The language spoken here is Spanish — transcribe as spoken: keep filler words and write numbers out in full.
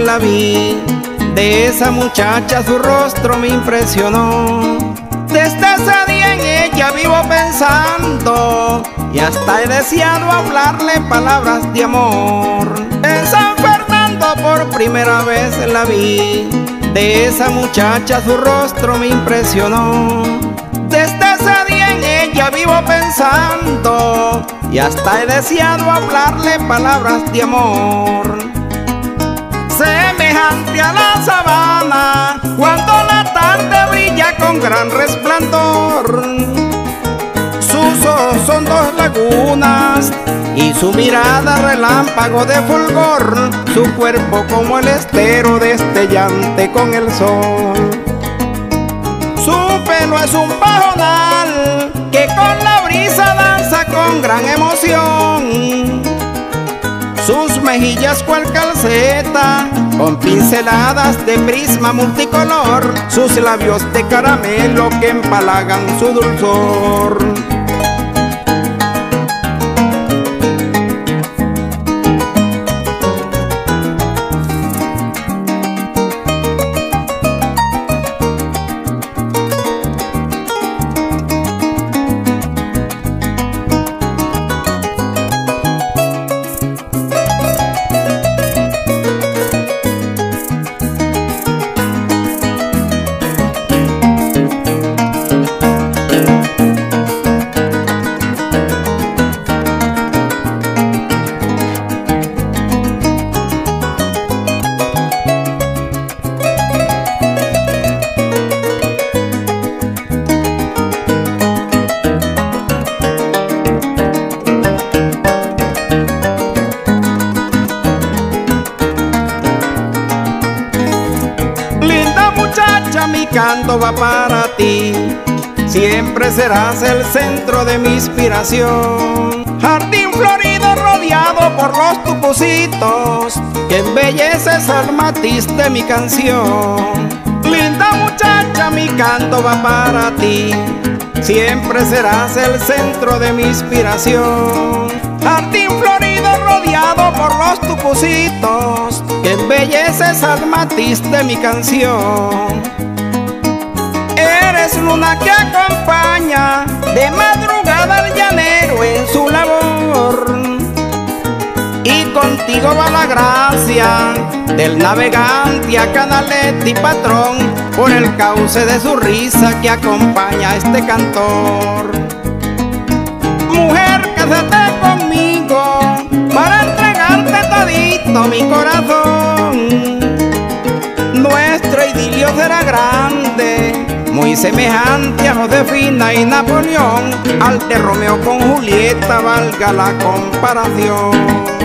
la vi, de esa muchacha su rostro me impresionó. Desde ese día en ella vivo pensando y hasta he deseado hablarle palabras de amor. En San Fernando por primera vez la vi, de esa muchacha su rostro me impresionó. Desde ese día en ella vivo pensando y hasta he deseado hablarle palabras de amor. Semejante a la sabana cuando la tarde brilla con gran resplandor, sus ojos son dos lagunas y su mirada relámpago de fulgor, su cuerpo como el estero destellante con el sol. Su pelo es un pajonal que con la brisa danza con gran emoción. Sus mejillas cual calceta con pinceladas de prisma multicolor, sus labios de caramelo que empalagan su dulzor. Mi canto va para ti, siempre serás el centro de mi inspiración. Jardín florido rodeado por los tucucitos que embelleces al matiz de mi canción. Linda muchacha, mi canto va para ti, siempre serás el centro de mi inspiración. Jardín florido rodeado por los tucucitos que embelleces al matiz de mi canción. Eres luna que acompaña de madrugada al llanero en su labor, y contigo va la gracia del navegante a canaleta y patrón, por el cauce de su risa que acompaña a este cantor. Mujer, cásate conmigo para entregarte todito mi corazón. Nuestro idilio será grande, muy semejante a Josefina y Napoleón, al de Romeo con Julieta, valga la comparación.